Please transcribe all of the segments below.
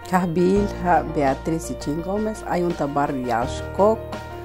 Kahbil ha Beatriz Ichin Gómez, hay un barrio Yashkok,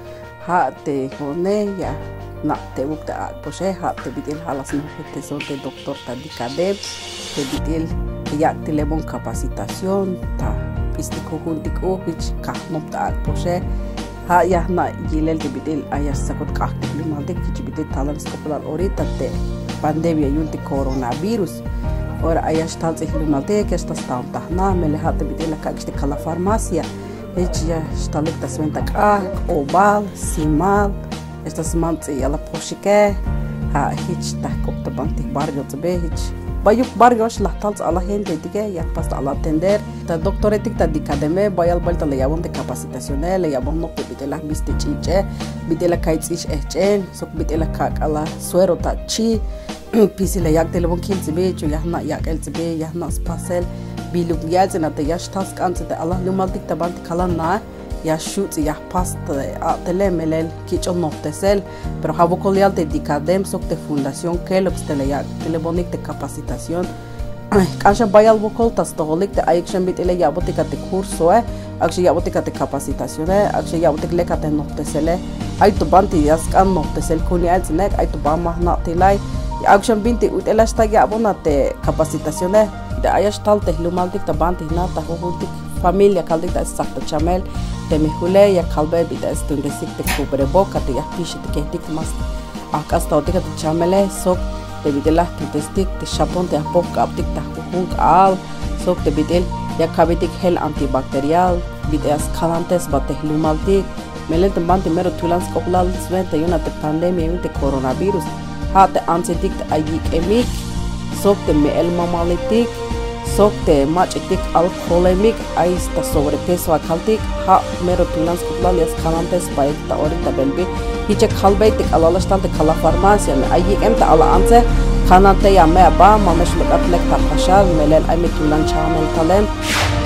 ha te Joneya, na te bukta poshe, ha te bidil halas te son de doctor Tadikadeb, te bidil ya te le bon capacitación, ta pistico juntico, which kahnopta poshe, ha ya na yilel te bidil ayas sakot kahte limalde, which bidil talan skopular orita te pandemia yunti coronavirus. Ora ayas tal se hilumalte que estas tam tahna mele hatte bidela kagste kala farmacia ejia stalekta sventa obal simal estas mantsi ala poshike ha hich ta kopta banti barrio tbe hich bayuk barrio la tal ala gente dige ya pasta ala atender ta doctoretik ta dikademe bayal balta le yabon de capacitaciones le yabon no bidela miste chiche bidela kaitsis echen sok bidela kak ala suero ta chi pisile yak telefon kilzebe jo yahna yak elzebe yahna spasel biluk yalzena te yash task anse te Allah lumaldik tabant kalana ya shoot ya past a telemelel kichon noftesel pero habokolial de dikadem sok de fundación kelox tele yak telefonik de capacitación kansha bayal bokol tas tolik de action bit ele yabotika te curso akshe yabotika te capacitación akshe yabotik lekate noftesele ay to banti yaskan noftesel kuni alznek ay to bama na tilai action binti utelas tagi abonate capacitaciones de ayas tal te lumaldik ta banti nata hudik familia kaldik ta sakta chamel te mehule ya kalbe bita stunde sikte kubre boka te ya pishi te kehtik mas akas ta otika te chamele sok te bidela te testik te chapon te apok aptik ta hunk al sok te bidel ya kabitik hel antibacterial bitas kalantes bate lumaldik melel te banti mero tulans koplal svente yuna te pandemia yunte coronavirus hat ansetik ayik emik sokte me el mamalitik sokte machetik alcoholemic aista sobrepeso akaltik ha mero tunans kutlalias kalantes baikta orita belbi hiche khalbaitik alalastante kala farmacia ayik emta ala anse kanate ya me ba mamesh mekat lek tarhashal melel ay tulan chamel talem